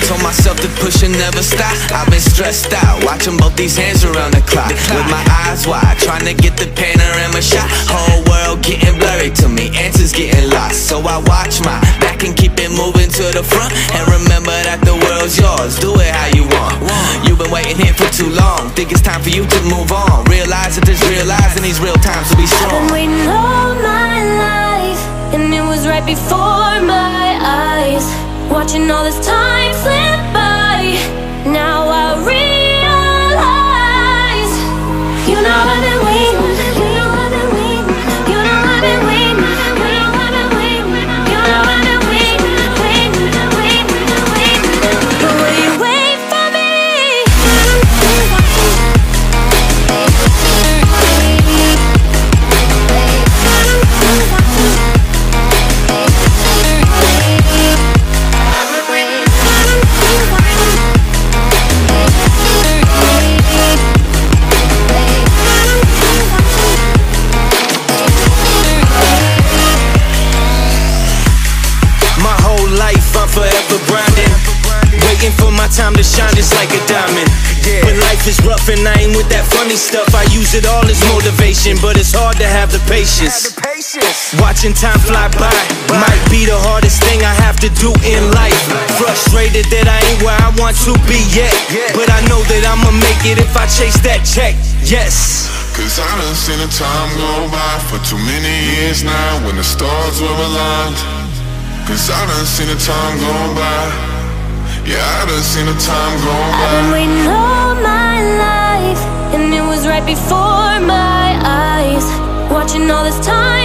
told myself to push and never stop. I've been stressed out, watching both these hands around the clock. With my eyes wide, trying to get the panorama shot. Whole world getting blurry to me, answers getting lost. So I watch my back and keep it moving to the front. And remember that the world's yours, do it how you want. You've been waiting here for too long, think it's time for you to move on. Realize that there's real lies in these real times to be strong. I've been waiting all my life, and it was right before my eyes, watching all this time slip by. Now I realize, you know I've been waiting, you know I've been waiting, you know I've been waiting, you know I've been waiting, you know I've been waiting, waiting, waiting, waiting. But will you wait for me? Forever grinding, waiting for my time to shine just like a diamond. When life is rough and I ain't with that funny stuff, I use it all as motivation, but it's hard to have the patience. Watching time fly by might be the hardest thing I have to do in life. Frustrated that I ain't where I want to be yet, but I know that I'ma make it if I chase that check. Yes. Cause I done seen the time go by for too many years now, when the stars were aligned. Cause I done seen the time go by. Yeah, I done seen the time go by. I've been waiting all my life, and it was right before my eyes, watching all this time